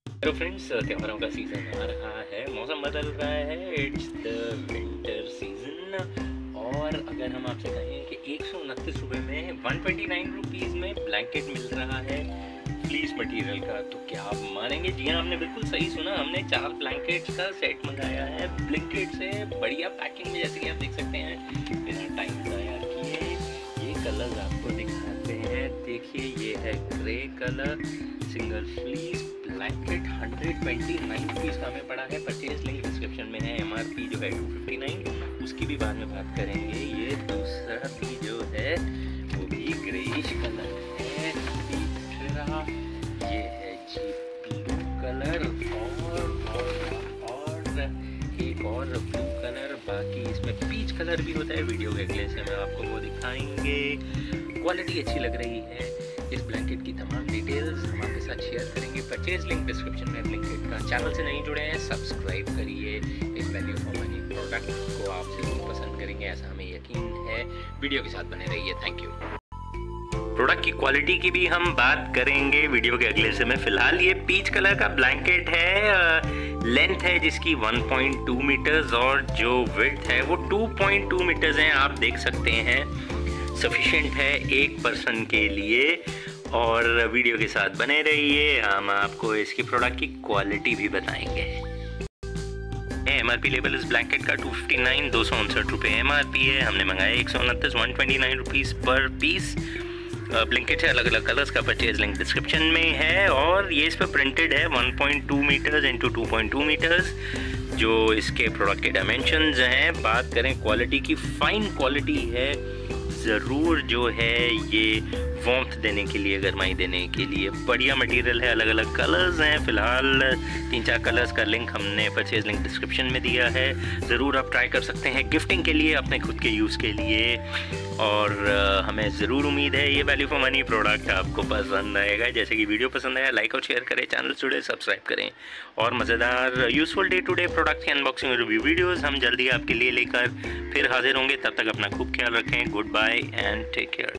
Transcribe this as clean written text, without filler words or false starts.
Hello friends, त्योहारों का season आ रहा है, मौसम बदल रहा है, इट्स द विंटर सीज़न। और अगर हम आपसे कहें कि 129 रुपये में 129 रुपीज़ में ब्लैंकेट मिल रहा है फ्लीस मटेरियल का, तो क्या आप मानेंगे? जी हाँ, आपने बिल्कुल सही सुना। हमने 4 ब्लैंकेट्स का सेट मंगाया है ब्लिंकिट से, बढ़िया पैकिंग में, जैसे कि आप देख सकते हैं, बिना टाइम ज़ाया किए। ये कलर्स आपको दिखाते हैं, देखिए ये है grey colour, single fleece blanket 129 rupees का हमें पड़ा है। परचेज लिंक डिस्क्रिप्शन में है। एमआरपी जो है 259, उसकी भी बाद में बात करेंगे। ये दूसरा भी जो है वो भी ग्रेइश कलर है, दिख रहा। ये है जी ब्लू कलर और एक और ब्लू कलर, बाकी इसमें पीच कलर भी होता है। वीडियो के अगले से हम आपको वो दिखाएंगे। क्वालिटी अच्छी लग रही है। इस ब्लैंकेट की तमाम डिटेल्स हम आपके साथ शेयर करेंगे। परचेज लिंक डिस्क्रिप्शन में ब्लैंकेट का। चैनल से नहीं जुड़े हैं, सब्सक्राइब करिए। इस वैल्यू फॉर मनी प्रोडक्ट को आप जरूर पसंद करेंगे, ऐसा हमें यकीन है। वीडियो के साथ बने रहिए। Thank you. प्रोडक्ट की क्वालिटी की भी हम बात करेंगे वीडियो के अगले से में। फिलहाल ये पीच कलर का ब्लैंकेट है। लेंथ है जिसकी 1.2 मीटर्स और जो विड्थ है वो 2.2 मीटर्स है। आप देख सकते हैं, सफिशिएंट है एक पर्सन के लिए। और वीडियो के साथ बने रहिए, हम आपको इसकी प्रोडक्ट की क्वालिटी भी बताएंगे। एमआरपी लेवल इस ब्लैंकेट का 259, 259 रुपये एमआरपी है। हमने मंगाया 129, 129 रुपीज़ पर पीस। ब्लैंकेट है, अलग अलग कलर्स का। परचेज लिंक डिस्क्रिप्शन में है। और ये इस पर प्रिंटेड है 1.2 मीटर्स इंटू 2.2 मीटर्स, जो इसके प्रोडक्ट के डायमेंशंस हैं। बात करें क्वालिटी की, फाइन क्वालिटी है ज़रूर। जो है ये वार्मथ देने के लिए, गरमाई देने के लिए बढ़िया मटेरियल है। अलग अलग कलर्स हैं। फ़िलहाल 3-4 कलर्स का लिंक हमने परचेज लिंक डिस्क्रिप्शन में दिया है। ज़रूर आप ट्राई कर सकते हैं गिफ्टिंग के लिए, अपने खुद के यूज़ के लिए। और हमें ज़रूर उम्मीद है ये वैल्यू फॉर मनी प्रोडक्ट आपको पसंद आएगा। जैसे कि वीडियो पसंद आया, लाइक और शेयर करें, चैनल से जुड़े सब्सक्राइब करें। और मज़ेदार useful day to day product की अनबॉक्सिंग रिव्यू वीडियोज़ हम जल्दी आपके लिए लेकर फिर हाजिर होंगे। तब तक अपना खूब ख्याल रखें। Goodbye and take care.